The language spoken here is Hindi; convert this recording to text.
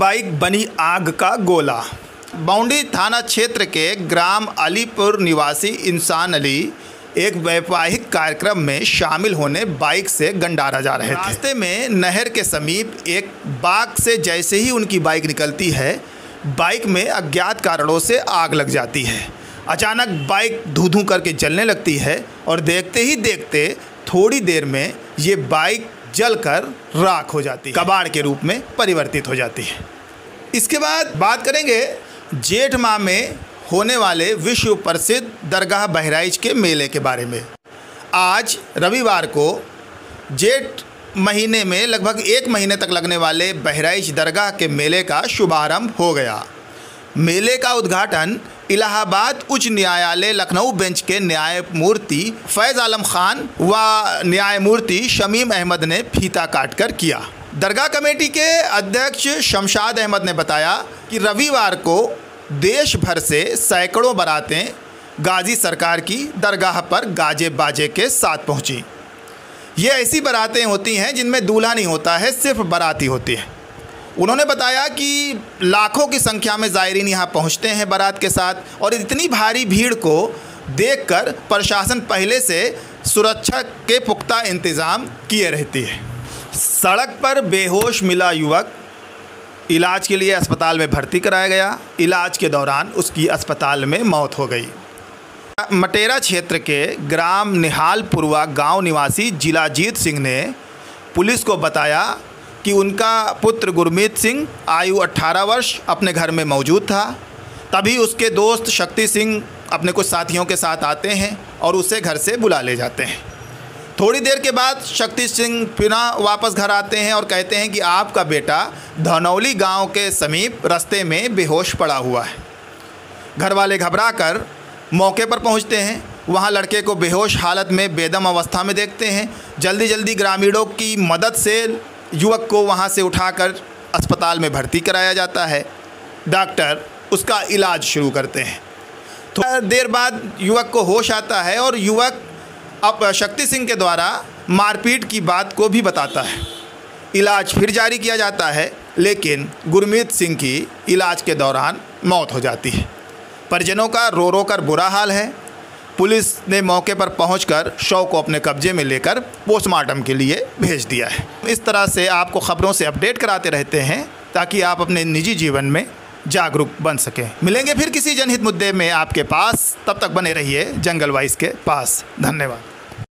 बाइक बनी आग का गोला। बाउंडी थाना क्षेत्र के ग्राम अलीपुर निवासी इंसान अली एक वैवाहिक कार्यक्रम में शामिल होने बाइक से गंडारा जा रहे थे। रास्ते में नहर के समीप एक बाग से जैसे ही उनकी बाइक निकलती है, बाइक में अज्ञात कारणों से आग लग जाती है। अचानक बाइक धू धू करके जलने लगती है और देखते ही देखते थोड़ी देर में ये बाइक जलकर राख हो जाती है, कबाड़ के रूप में परिवर्तित हो जाती है। इसके बाद बात करेंगे जेठ माह में होने वाले विश्व प्रसिद्ध दरगाह बहराइच के मेले के बारे में। आज रविवार को जेठ महीने में लगभग 1 महीने तक लगने वाले बहराइच दरगाह के मेले का शुभारंभ हो गया। मेले का उद्घाटन इलाहाबाद उच्च न्यायालय लखनऊ बेंच के न्यायमूर्ति फैज़ आलम खान व न्यायमूर्ति शमीम अहमद ने फीता काटकर किया। दरगाह कमेटी के अध्यक्ष शमशाद अहमद ने बताया कि रविवार को देश भर से सैकड़ों बारातें गाजी सरकार की दरगाह पर गाजे बाजे के साथ पहुंची। ये ऐसी बारातें होती हैं जिनमें दूल्हा नहीं होता है, सिर्फ बाराती होती है। उन्होंने बताया कि लाखों की संख्या में ज़ायरीन यहाँ पहुँचते हैं बारात के साथ, और इतनी भारी भीड़ को देखकर प्रशासन पहले से सुरक्षा के पुख्ता इंतज़ाम किए रहती है। सड़क पर बेहोश मिला युवक, इलाज के लिए अस्पताल में भर्ती कराया गया। इलाज के दौरान उसकी अस्पताल में मौत हो गई। मटेरा क्षेत्र के ग्राम निहालपुरवा गांव निवासी जिलाजीत सिंह ने पुलिस को बताया कि उनका पुत्र गुरमीत सिंह आयु 18 वर्ष अपने घर में मौजूद था। तभी उसके दोस्त शक्ति सिंह अपने कुछ साथियों के साथ आते हैं और उसे घर से बुला ले जाते हैं। थोड़ी देर के बाद शक्ति सिंह फिर वापस घर आते हैं और कहते हैं कि आपका बेटा धनौली गांव के समीप रास्ते में बेहोश पड़ा हुआ है। घर वाले घबराकर मौके पर पहुंचते हैं। वहां लड़के को बेहोश हालत में बेदम अवस्था में देखते हैं। जल्दी ग्रामीणों की मदद से युवक को वहां से उठाकर अस्पताल में भर्ती कराया जाता है। डॉक्टर उसका इलाज शुरू करते हैं। थोड़ी देर बाद युवक को होश आता है और युवक अब शक्ति सिंह के द्वारा मारपीट की बात को भी बताता है। इलाज फिर जारी किया जाता है, लेकिन गुरमीत सिंह की इलाज के दौरान मौत हो जाती है। परिजनों का रो रो कर बुरा हाल है। पुलिस ने मौके पर पहुंचकर शव को अपने कब्जे में लेकर पोस्टमार्टम के लिए भेज दिया है। इस तरह से आपको खबरों से अपडेट कराते रहते हैं ताकि आप अपने निजी जीवन में जागरूक बन सकें। मिलेंगे फिर किसी जनहित मुद्दे में आपके पास, तब तक बने रहिए जंगल वॉइस के पास। धन्यवाद।